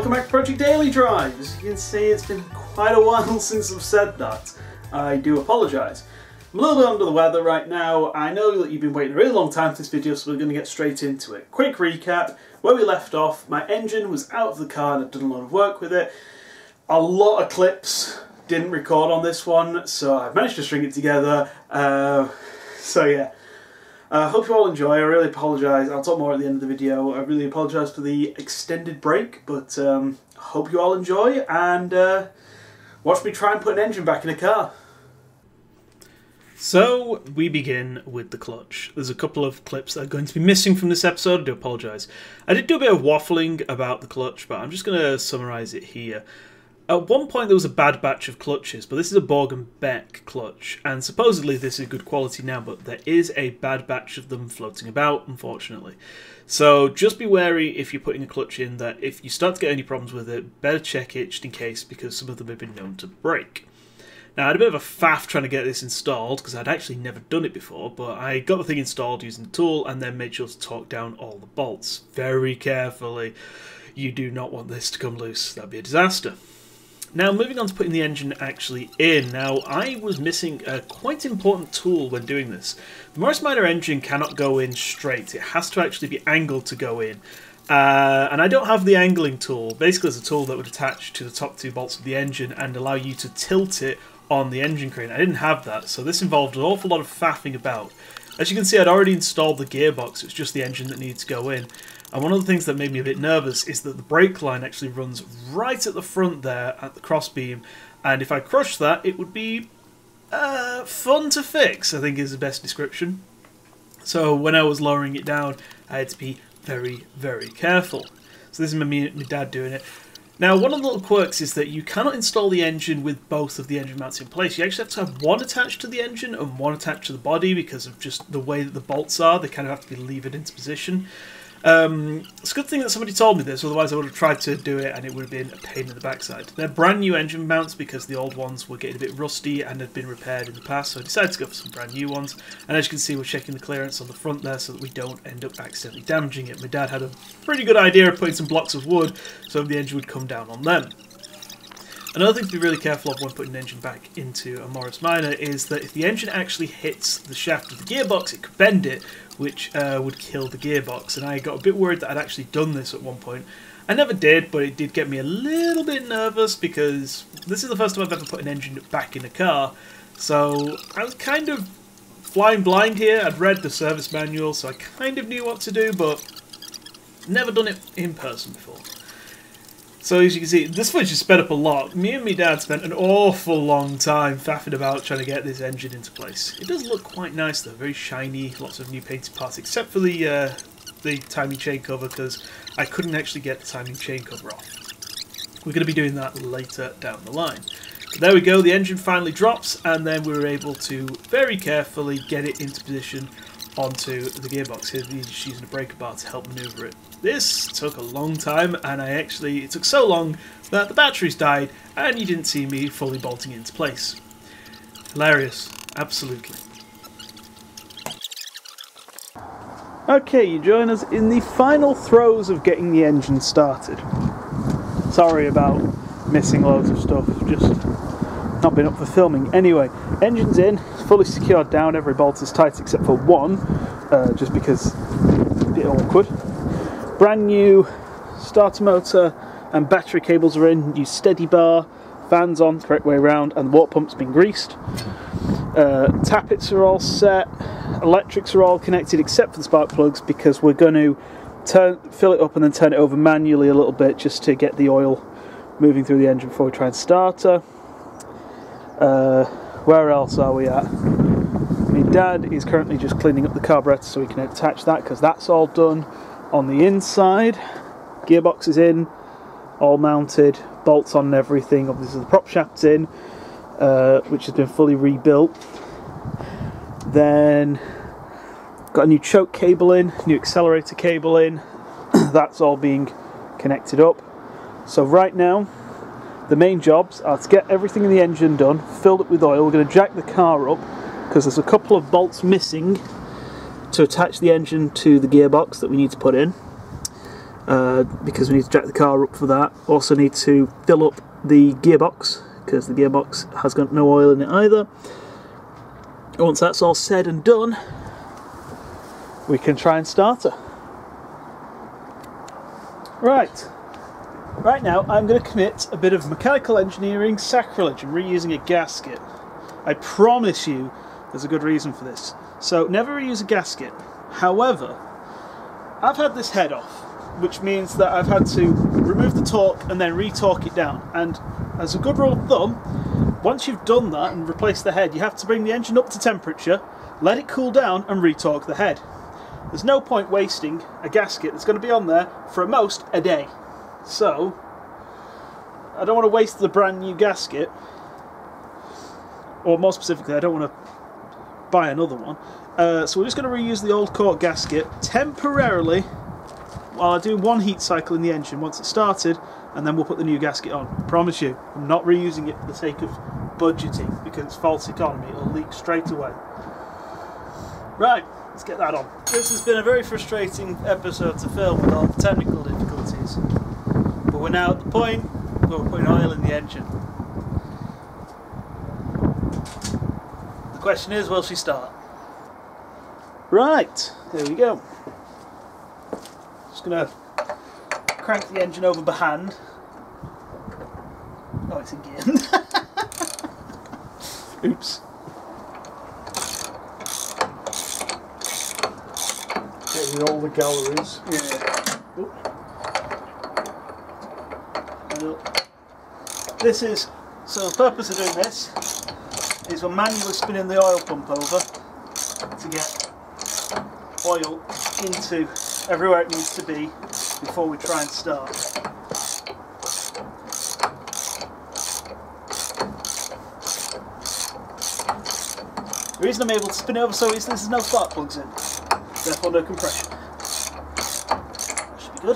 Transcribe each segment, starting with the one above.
welcome back to Project Daily Drive. As you can see, it's been quite a while since I've said that. I do apologise. I'm a little bit under the weather right now. I know that you've been waiting a really long time for this video, so we're going to get straight into it. Quick recap, where we left off, my engine was out of the car and I've done a lot of work with it. A lot of clips didn't record on this one, so I've managed to string it together. So yeah. Hope you all enjoy. I really apologise. I'll talk more at the end of the video. I really apologise for the extended break, but hope you all enjoy and watch me try and put an engine back in a car. So we begin with the clutch. There's a couple of clips that are going to be missing from this episode. I do apologise. I did do a bit of waffling about the clutch, but I'm just going to summarise it here. At one point there was a bad batch of clutches, but this is a Borg and Beck clutch, and supposedly this is good quality now, but there is a bad batch of them floating about, unfortunately. So just be wary if you're putting a clutch in that if you start to get any problems with it, better check it just in case, because some of them have been known to break. Now I had a bit of a faff trying to get this installed, because I'd actually never done it before, but I got the thing installed using the tool and then made sure to torque down all the bolts very carefully. You do not want this to come loose, that'd be a disaster. Now, moving on to putting the engine actually in. Now, I was missing a quite important tool when doing this. The Morris Minor engine cannot go in straight. It has to actually be angled to go in. And I don't have the angling tool. Basically, it's a tool that would attach to the top two bolts of the engine and allow you to tilt it on the engine crane. I didn't have that, so this involved an awful lot of faffing about. As you can see, I'd already installed the gearbox. It's just the engine that needs to go in. And one of the things that made me a bit nervous is that the brake line actually runs right at the front there at the crossbeam, and if I crushed that, it would be fun to fix, I think is the best description. So when I was lowering it down, I had to be very, very careful. So this is my dad doing it. Now, one of the little quirks is that you cannot install the engine with both of the engine mounts in place. You actually have to have one attached to the engine and one attached to the body because of just the way that the bolts are. They kind of have to be levered into position. It's a good thing that somebody told me this, otherwise I would have tried to do it and it would have been a pain in the backside. They're brand new engine mounts because the old ones were getting a bit rusty and had been repaired in the past, so I decided to go for some brand new ones. And as you can see, we're checking the clearance on the front there so that we don't end up accidentally damaging it. My dad had a pretty good idea of putting some blocks of wood so the engine would come down on them. Another thing to be really careful of when putting an engine back into a Morris Minor is that if the engine actually hits the shaft of the gearbox, it could bend it, which would kill the gearbox. And I got a bit worried that I'd actually done this at one point. I never did, but it did get me a little bit nervous because this is the first time I've ever put an engine back in a car. So I was kind of flying blind here. I'd read the service manual, so I kind of knew what to do, but never done it in person before. So as you can see, this footage is sped up a lot. Me and my dad spent an awful long time faffing about trying to get this engine into place. It does look quite nice though, very shiny, lots of new painted parts, except for the timing chain cover, because I couldn't actually get the timing chain cover off. We're going to be doing that later down the line. But there we go, the engine finally drops, and then we were able to very carefully get it into position onto the gearbox. Here we're just using a breaker bar to help manoeuvre it. This took a long time, and it took so long that the batteries died and you didn't see me fully bolting into place. Hilarious, absolutely. Okay, you join us in the final throes of getting the engine started. Sorry about missing loads of stuff, just not been up for filming. Anyway, engine's in, fully secured down, every bolt is tight except for one, just because it's a bit awkward. Brand new starter motor and battery cables are in, new steady bar, fans on, correct way around, and the water pump's been greased. Tappets are all set, electrics are all connected except for the spark plugs because we're going to fill it up and then turn it over manually a little bit just to get the oil moving through the engine before we try and start her. Where else are we at? My dad is currently just cleaning up the carburetor so we can attach that because that's all done on the inside. Gearbox is in, all mounted, bolts on and everything. Obviously the prop shaft's in, which has been fully rebuilt. Then got a new choke cable in, new accelerator cable in. That's all being connected up. So right now the main jobs are to get everything in the engine done, filled up with oil. We're going to jack the car up because there's a couple of bolts missing to attach the engine to the gearbox that we need to put in. because we need to jack the car up for that. Also need to fill up the gearbox, because the gearbox has got no oil in it either. Once that's all said and done, we can try and start her. Right now I'm going to commit a bit of mechanical engineering sacrilege and reusing a gasket. I promise you there's a good reason for this. So never reuse a gasket. However, I've had this head off, which means that I've had to remove the torque and then re-torque it down. And as a good rule of thumb, once you've done that and replaced the head, you have to bring the engine up to temperature, let it cool down and re-torque the head. There's no point wasting a gasket that's going to be on there for at most a day. So, I don't want to waste the brand new gasket, or more specifically, I don't want to buy another one. So we're just going to reuse the old cork gasket temporarily while I do one heat cycle in the engine once it's started, and then we'll put the new gasket on. I promise you, I'm not reusing it for the sake of budgeting, because it's false economy, it'll leak straight away. Right, let's get that on. This has been a very frustrating episode to film with all the technical difficulties, but we're now at the point where we're putting oil in the engine. The question is, will she start? Right, there we go. Just going to crank the engine over by hand. Oh, it's in gear. Oops. Getting all the galleries. Yeah. This is, so the purpose of doing this is we're manually spinning the oil pump over to get oil into everywhere it needs to be before we try and start. The reason I'm able to spin it over so easily is there's no spark plugs in, therefore no compression. That should be good.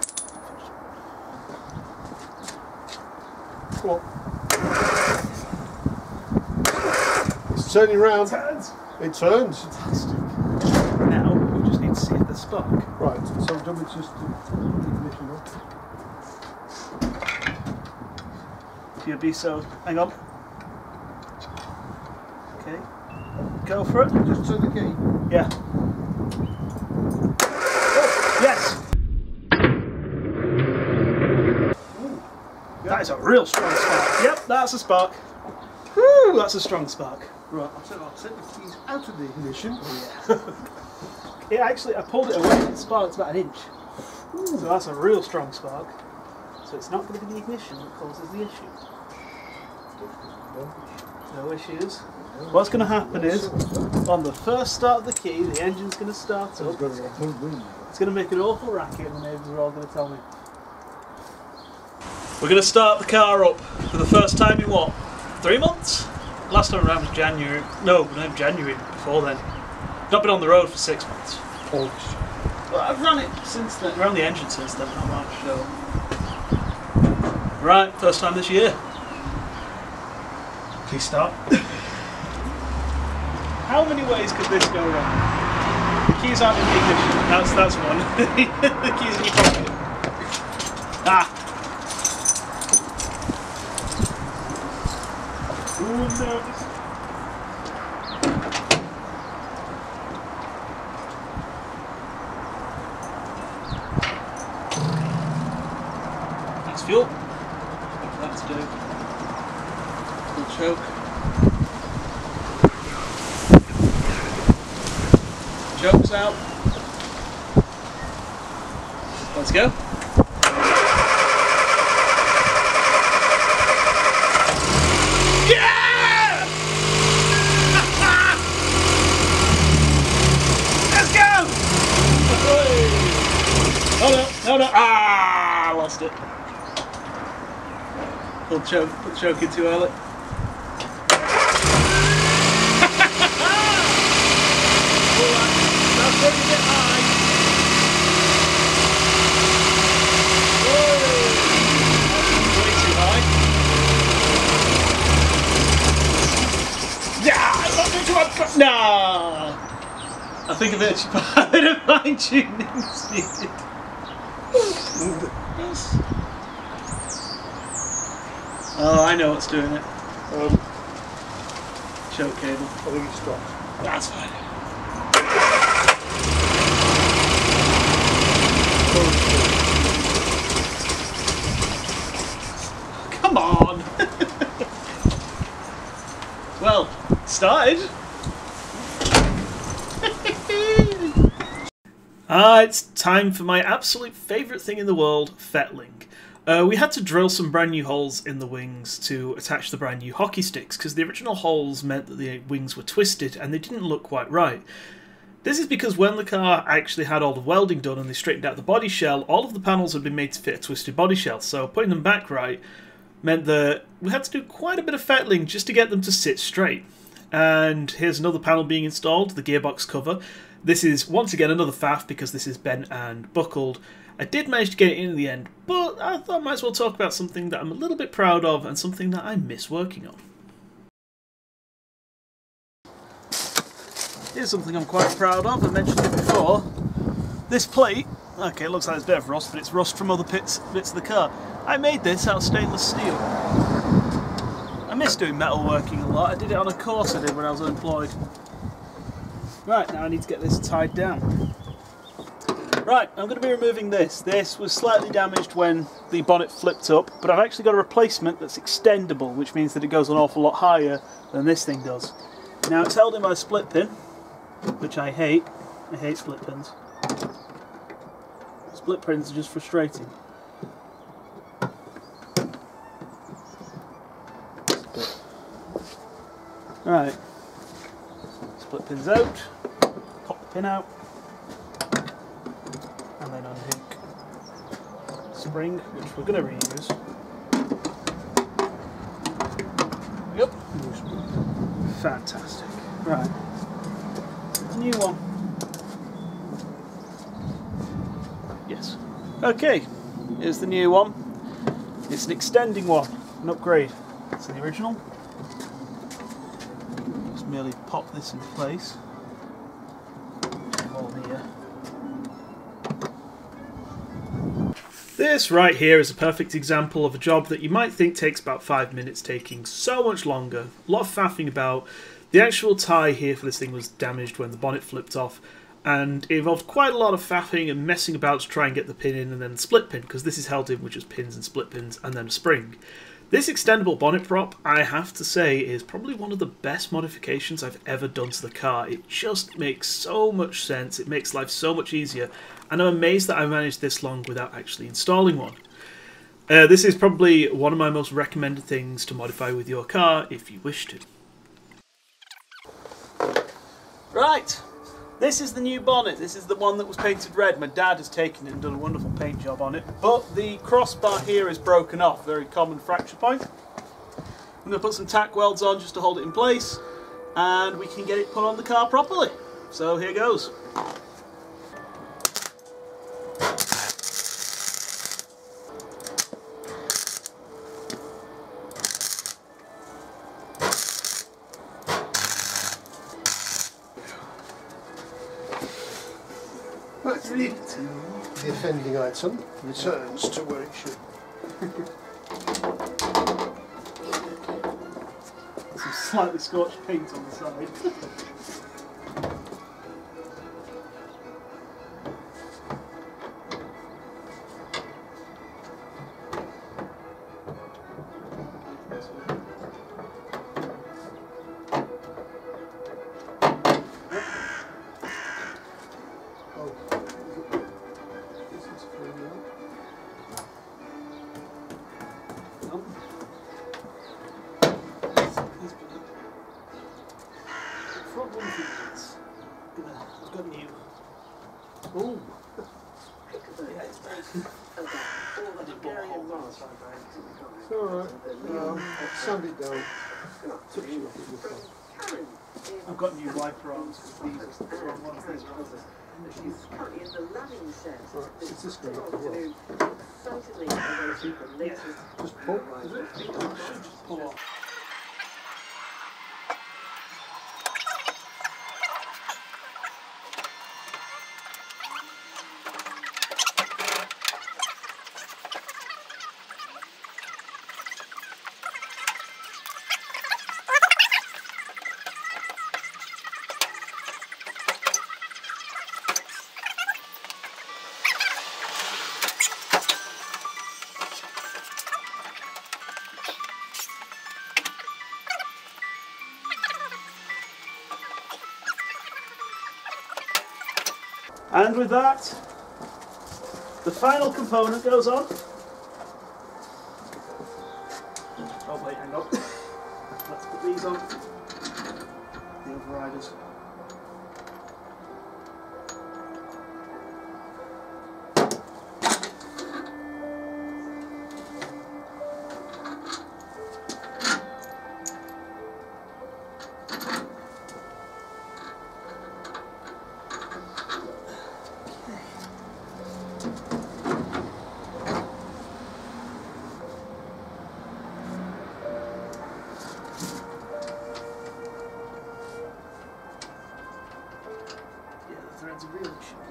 Come on. It's turning round. It turns. It turns. Fantastic. Now we just need to see if there's spark. Right, so do we just ignition on? If you'd be so, hang on. Okay, go for it. Just turn the key. Yeah. Oh, yes. Ooh, that is a real strong spark. Yep, that's a spark. Woo, that's a strong spark. Right, I'll take the keys out of the ignition. It actually, I pulled it away, it sparked about an inch. Ooh. So that's a real strong spark. So it's not going to be the ignition that causes the issue. No issues. What's going to happen is, on the first start of the key, the engine's going to start up. It's going to make an awful racket and the neighbours are all going to tell me. We're going to start the car up for the first time in what? 3 months? Last time around was January. No, January before then. Not been on the road for 6 months. August. Well, I've run it since then. Ran the engine since then, not much. So. Right, first time this year. Please start. How many ways could this go wrong? The keys aren't in the ignition. That's one. The keys in your pocket. Ah. Ooh, no. Fuel. That's do. Full choke. Choke's out. Let's go. Yeah! Let's go! Oh no, no, no. Ah, I lost it. Put the choke in too early. That's going to get high. Whoa! Way too high. Yeah! I'm not doing too much. No! I think a bit of fine tuning is needed. Yes. Oh, I know what's doing it. Choke cable. I think it stopped. That's fine. Come on! Well, started. It's time for my absolute favourite thing in the world, fettling. We had to drill some brand new holes in the wings to attach the brand new hockey sticks, because the original holes meant that the wings were twisted and they didn't look quite right. This is because when the car actually had all the welding done and they straightened out the body shell, all of the panels had been made to fit a twisted body shell, so putting them back right meant that we had to do quite a bit of fettling just to get them to sit straight. And here's another panel being installed, the gearbox cover. This is once again another faff because this is bent and buckled. I did manage to get it in the end, but I thought I might as well talk about something that I'm a little bit proud of and something that I miss working on. Here's something I'm quite proud of, I mentioned it before. This plate, okay, it looks like there's a bit of rust, but it's rust from other bits of the car. I made this out of stainless steel. I miss doing metalworking a lot. I did it on a course I did when I was unemployed. Right, now I need to get this tied down. Right, I'm going to be removing this. This was slightly damaged when the bonnet flipped up, but I've actually got a replacement that's extendable, which means that it goes an awful lot higher than this thing does. Now it's held in by a split pin, which I hate. I hate split pins. Split pins are just frustrating. Right, split pins out, pop the pin out, and then unhook spring, which we're going to reuse. Yep, fantastic. Right, new one. Yes. Okay, here's the new one. It's an extending one, an upgrade. So the original. Just merely pop this into place. Hole here. This right here is a perfect example of a job that you might think takes about 5 minutes, taking so much longer. A lot of faffing about. The actual tie here for this thing was damaged when the bonnet flipped off, and it involved quite a lot of faffing and messing about to try and get the pin in, and then the split pin, because this is held in with just pins and split pins, and then a spring. This extendable bonnet prop, I have to say, is probably one of the best modifications I've ever done to the car. It just makes so much sense, it makes life so much easier, and I'm amazed that I managed this long without actually installing one. This is probably one of my most recommended things to modify with your car if you wish to. Right, this is the new bonnet. This is the one that was painted red. My dad has taken it and done a wonderful paint job on it. But the crossbar here is broken off, very common fracture point. I'm going to put some tack welds on just to hold it in place, and we can get it put on the car properly. So here goes. Let's leave it to the offending item returns to where it should. Some slightly scorched paint on the side. I've got new. Oh! Yeah, it's very good. I did bore a hole down the side, It's alright. Sand it down. Touch it off. I've got new wiper arms because these are the wrong ones. These are others. Right, it's this going up as well. Yeah. Just pull, is it? I should just pull off. And with that, the final component goes on. Oh wait, hang on. Let's put these on. The overriders. Threads are really short.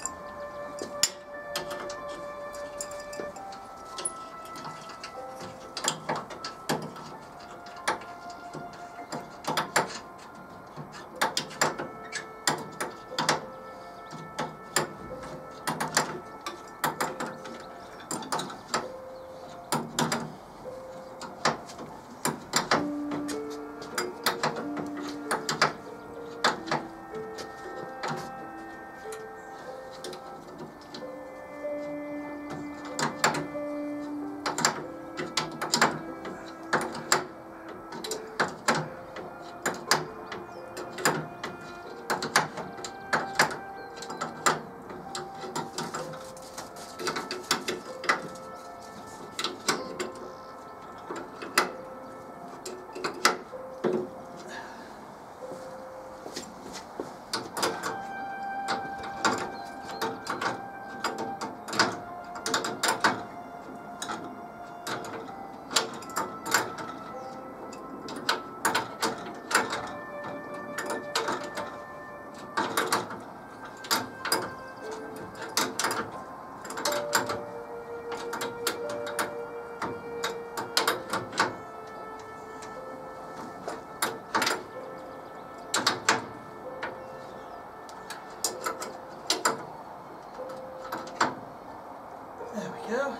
There we go.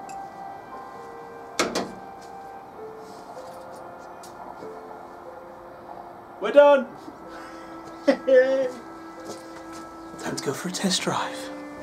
We're done! Time to go for a test drive.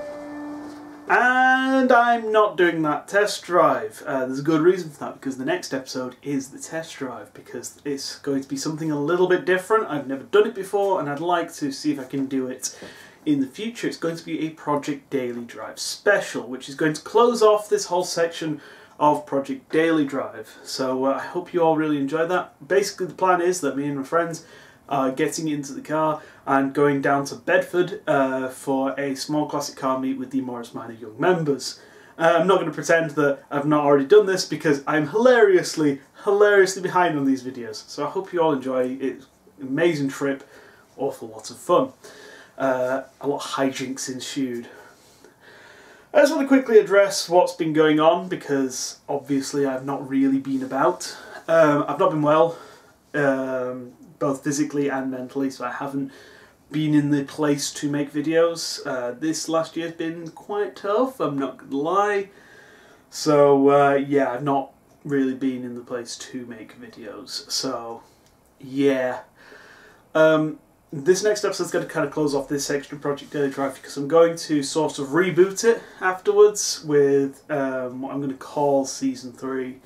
And I'm not doing that test drive. There's a good reason for that, because the next episode is the test drive, because it's going to be something a little bit different. I've never done it before, and I'd like to see if I can do it in the future. It's going to be a Project Daily Drive special, which is going to close off this whole section of Project Daily Drive. So I hope you all really enjoy that. Basically the plan is that me and my friends are getting into the car and going down to Bedford for a small classic car meet with the Morris Minor Young members. I'm not going to pretend that I've not already done this, because I'm hilariously behind on these videos. So I hope you all enjoy. It's an amazing trip, awful lots of fun. A lot of hijinks ensued. I just want to quickly address what's been going on, because obviously I've not really been about. I've not been well, both physically and mentally, so I haven't been in the place to make videos. This last year's been quite tough, I'm not going to lie. So yeah, I've not really been in the place to make videos. So yeah. This next episode's going to kind of close off this section of Project Daily Drive, because I'm going to sort of reboot it afterwards with what I'm going to call Season 3.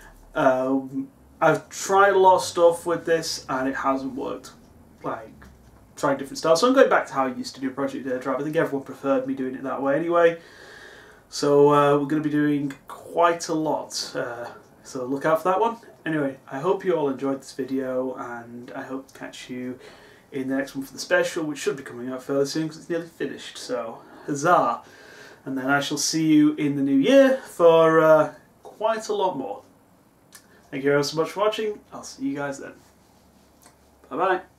I've tried a lot of stuff with this and it hasn't worked. Like, trying different styles. So I'm going back to how I used to do Project Daily Drive. I think everyone preferred me doing it that way anyway. So we're going to be doing quite a lot. So look out for that one. Anyway, I hope you all enjoyed this video, and I hope to catch you in the next one for the special, which should be coming out fairly soon because it's nearly finished, so huzzah! And then I shall see you in the new year for quite a lot more. Thank you all so much for watching. I'll see you guys then. Bye bye.